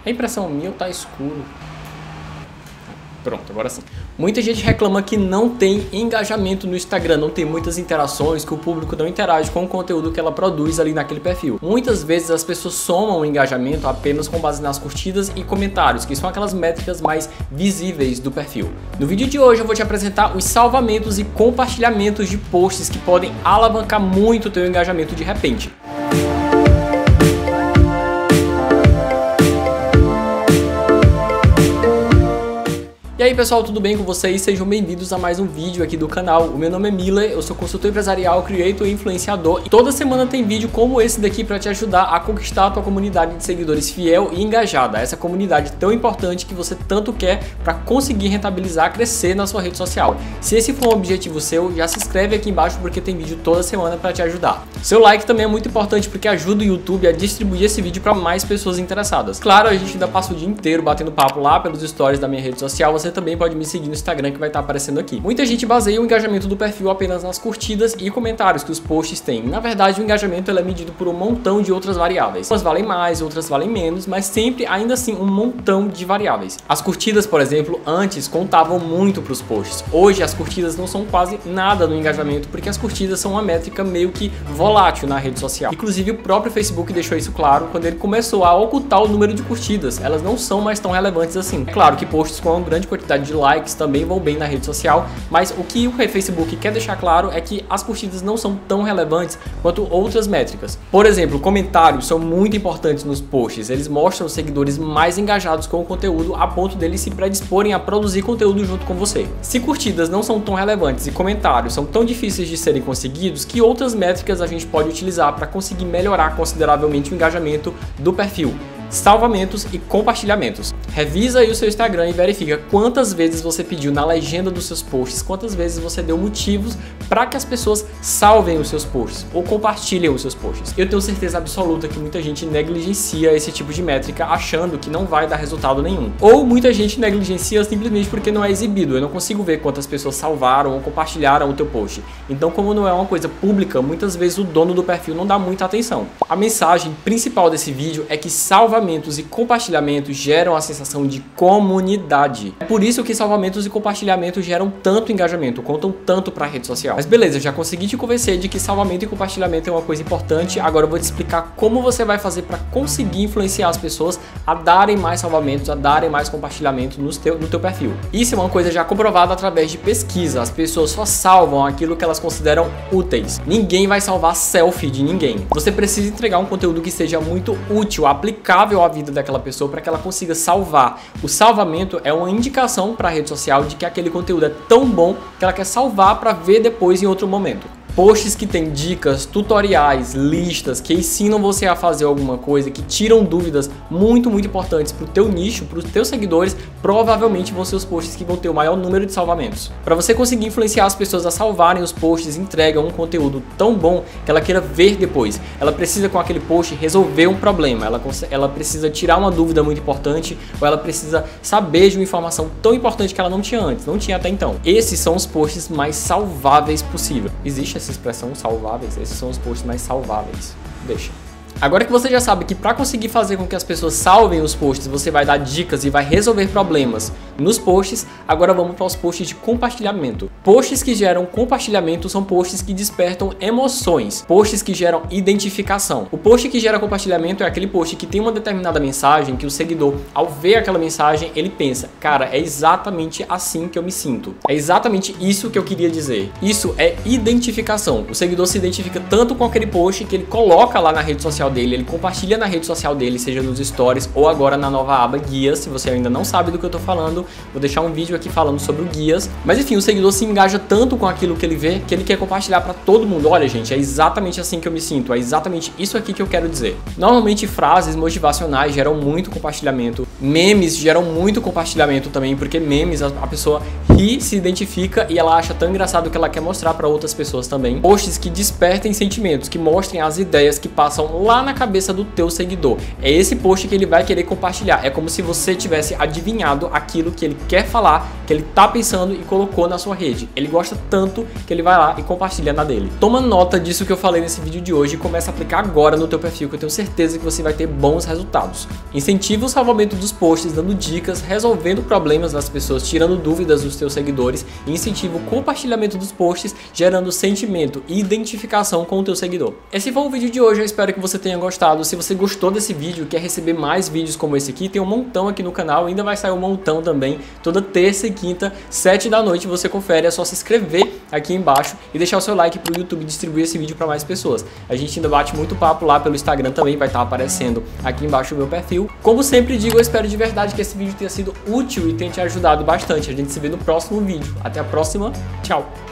É impressão minha ou tá escuro? Pronto, agora sim. Muita gente reclama que não tem engajamento no Instagram, não tem muitas interações, que o público não interage com o conteúdo que ela produz ali naquele perfil. Muitas vezes as pessoas somam o engajamento apenas com base nas curtidas e comentários, que são aquelas métricas mais visíveis do perfil. No vídeo de hoje eu vou te apresentar os salvamentos e compartilhamentos de posts que podem alavancar muito o teu engajamento de repente. E aí pessoal, tudo bem com vocês? Sejam bem-vindos a mais um vídeo aqui do canal. O meu nome é Miller, eu sou consultor empresarial, creator e influenciador. E toda semana tem vídeo como esse daqui para te ajudar a conquistar a tua comunidade de seguidores fiel e engajada. Essa comunidade tão importante que você tanto quer para conseguir rentabilizar, crescer na sua rede social. Se esse for um objetivo seu, já se inscreve aqui embaixo porque tem vídeo toda semana para te ajudar. Seu like também é muito importante porque ajuda o YouTube a distribuir esse vídeo para mais pessoas interessadas. Claro, a gente ainda passa o dia inteiro batendo papo lá pelos stories da minha rede social. Você também pode me seguir no Instagram que vai estar aparecendo aqui. Muita gente baseia o engajamento do perfil apenas nas curtidas e comentários que os posts têm. Na verdade, o engajamento ele é medido por um montão de outras variáveis. Umas valem mais, outras valem menos, mas sempre, ainda assim, um montão de variáveis. As curtidas, por exemplo, antes contavam muito para os posts. Hoje, as curtidas não são quase nada no engajamento, porque as curtidas são uma métrica meio que volátil na rede social. Inclusive, o próprio Facebook deixou isso claro quando ele começou a ocultar o número de curtidas. Elas não são mais tão relevantes assim. É claro que posts com uma grande quantidade de likes também vão bem na rede social, mas o que o Facebook quer deixar claro é que as curtidas não são tão relevantes quanto outras métricas. Por exemplo, comentários são muito importantes nos posts, eles mostram os seguidores mais engajados com o conteúdo a ponto deles se predisporem a produzir conteúdo junto com você. Se curtidas não são tão relevantes e comentários são tão difíceis de serem conseguidos, que outras métricas a gente pode utilizar para conseguir melhorar consideravelmente o engajamento do perfil? Salvamentos e compartilhamentos. Revisa aí o seu Instagram e verifica quantas vezes você pediu na legenda dos seus posts, quantas vezes você deu motivos para que as pessoas salvem os seus posts ou compartilhem os seus posts. Eu tenho certeza absoluta que muita gente negligencia esse tipo de métrica achando que não vai dar resultado nenhum. Ou muita gente negligencia simplesmente porque não é exibido. Eu não consigo ver quantas pessoas salvaram ou compartilharam o teu post. Então, como não é uma coisa pública, muitas vezes o dono do perfil não dá muita atenção. A mensagem principal desse vídeo é que salvamentos e compartilhamentos geram a sensação de comunidade. É por isso que salvamentos e compartilhamentos geram tanto engajamento, contam tanto para a rede social. Mas beleza, eu já consegui te convencer de que salvamento e compartilhamento é uma coisa importante. Agora eu vou te explicar como você vai fazer para conseguir influenciar as pessoas a darem mais salvamentos, a darem mais compartilhamento no teu perfil. Isso é uma coisa já comprovada através de pesquisa. As pessoas só salvam aquilo que elas consideram úteis. Ninguém vai salvar selfie de ninguém. Você precisa entregar um conteúdo que seja muito útil, aplicável à vida daquela pessoa para que ela consiga salvar. O salvamento é uma indicação para a rede social de que aquele conteúdo é tão bom que ela quer salvar para ver depois em outro momento. Posts que tem dicas, tutoriais, listas, que ensinam você a fazer alguma coisa, que tiram dúvidas muito importantes para o teu nicho, para os teus seguidores, provavelmente vão ser os posts que vão ter o maior número de salvamentos. Para você conseguir influenciar as pessoas a salvarem os posts, entrega um conteúdo tão bom que ela queira ver depois. Ela precisa com aquele post resolver um problema, ela precisa tirar uma dúvida muito importante, ou ela precisa saber de uma informação tão importante que ela não tinha antes, não tinha até então. Esses são os posts mais salváveis possível. Existe essa expressão salváveis? Esses são os posts mais salváveis. Deixa. Agora que você já sabe que para conseguir fazer com que as pessoas salvem os posts, você vai dar dicas e vai resolver problemas nos posts, agora vamos para os posts de compartilhamento. Posts que geram compartilhamento são posts que despertam emoções, posts que geram identificação. O post que gera compartilhamento é aquele post que tem uma determinada mensagem que o seguidor, ao ver aquela mensagem, ele pensa, cara, é exatamente assim que eu me sinto. É exatamente isso que eu queria dizer. Isso é identificação. O seguidor se identifica tanto com aquele post que ele coloca lá na rede social dele, ele compartilha na rede social dele, seja nos stories ou agora na nova aba guias. Se você ainda não sabe do que eu tô falando, vou deixar um vídeo aqui falando sobre o guias. Mas enfim, o seguidor se engaja tanto com aquilo que ele vê, que ele quer compartilhar para todo mundo. Olha gente, é exatamente assim que eu me sinto, é exatamente isso aqui que eu quero dizer. Normalmente frases motivacionais geram muito compartilhamento, memes geram muito compartilhamento também, porque memes a pessoa ri, se identifica e ela acha tão engraçado que ela quer mostrar para outras pessoas também. Posts que despertem sentimentos, que mostrem as ideias que passam lá lá na cabeça do teu seguidor. É esse post que ele vai querer compartilhar. É como se você tivesse adivinhado aquilo que ele quer falar, que ele tá pensando e colocou na sua rede. Ele gosta tanto que ele vai lá e compartilha na dele. Toma nota disso que eu falei nesse vídeo de hoje e começa a aplicar agora no teu perfil, que eu tenho certeza que você vai ter bons resultados. Incentiva o salvamento dos posts, dando dicas, resolvendo problemas das pessoas, tirando dúvidas dos teus seguidores, e incentiva o compartilhamento dos posts, gerando sentimento e identificação com o teu seguidor. Esse foi o vídeo de hoje, eu espero que você tenha gostado. Se você gostou desse vídeo e quer receber mais vídeos como esse aqui, tem um montão aqui no canal, ainda vai sair um montão também, toda terça e quinta, 7 da noite você confere, é só se inscrever aqui embaixo e deixar o seu like pro YouTube distribuir esse vídeo para mais pessoas. A gente ainda bate muito papo lá pelo Instagram também, vai estar aparecendo aqui embaixo o meu perfil. Como sempre digo, eu espero de verdade que esse vídeo tenha sido útil e tenha te ajudado bastante. A gente se vê no próximo vídeo. Até a próxima, tchau!